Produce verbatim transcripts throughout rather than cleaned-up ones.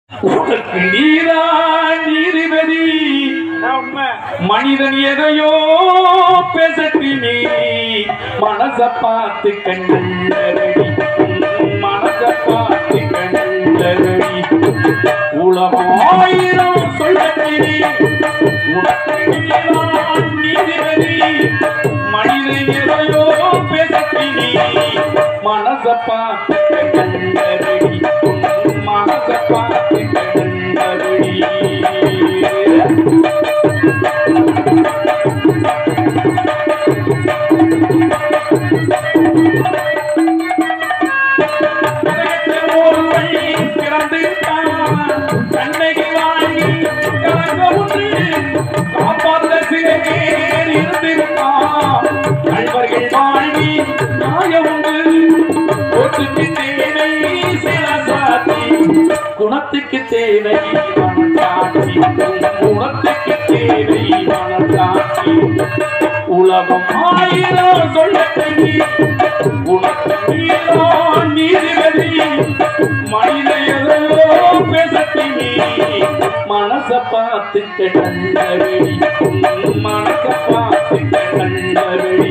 உனக்கு நீதான் நீதிபதி. மனிதன் எதையோ பேசட்டி நீ மனச பார்த்து கண்டடி, மனச பார்த்து கண்டடி. உலகாயிரம் சொல்லட்டி நீ உனக்கு நீதான் நீதிபதி. மனிதன் எதையோ பேசட்டி நீ மனச பார்த்து கண்டடி, மனச பார்த்து கண்டடி. குணத்துக்கு தேவை மனசாட்சி, குணத்துக்கு தேவை மனசாட்சி. உலகம் ஆயிரம் சொல்லி உனக்கு நீதான் நீதிபதி. மனித எதையோ பேசட்டி நீ மனச பார்த்து கண்டடி, மனச பார்த்து கண்டடி.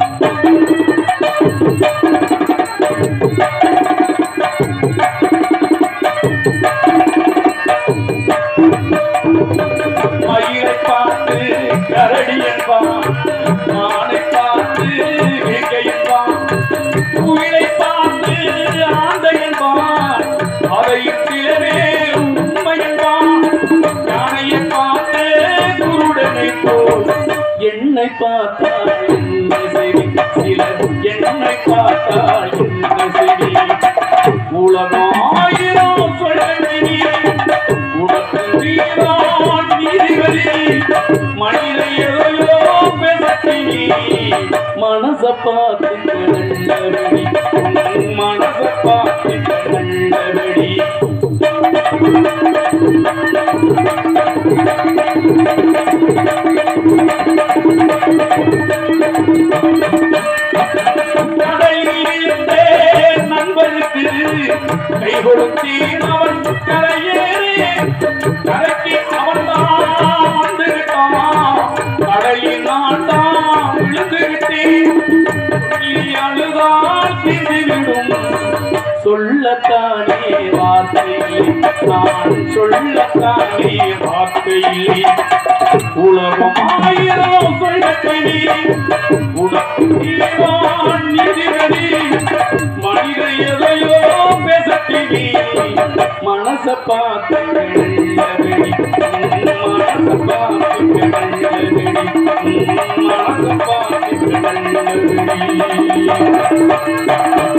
மயிலை பார்த்து கரடி என்பான், மானை பார்த்து வேங்கை என்பான், குயிலை பார்த்து ஆந்தை என்பான், அதையும் சிலவே உண்மை என்பான். யானையை பார்த்து குருடனை போல் என்னை பார்த்தால் என்ன சரி, சிலர் என்னை பார்த்தால் என்ன சரி. உலகம் ஆயிரம் சொல்லி உனக்கு நீதான் நீதிபதி. மனித எதையோ பேசட்டி நீ மனச பார்த்து கண்டடி, மனச பார்த்து கண்டடி. நண்பருக்கு கை கொடுத்தேன் அவன் கரையேறி, கரைக்கு அவன் தான் வந்திருக்கான், கடையில் நான் தான் விழுந்து விட்டேன். அழுதால் திரிவிடும் சொல்லத்தானே வார்த்தையில்லை, நான் சொல்லத்தானே வார்த்தையில்லை. உலகம் ஆயிரம் சொல்லட்டி உனக்கு நீதான் நீதிபதி. மனித எதையோ பேசட்டி நீ மனச பார்த்து கண்டடி, மனச பார்த்து கண்டடி, மனச பார்த்து கண்டடி.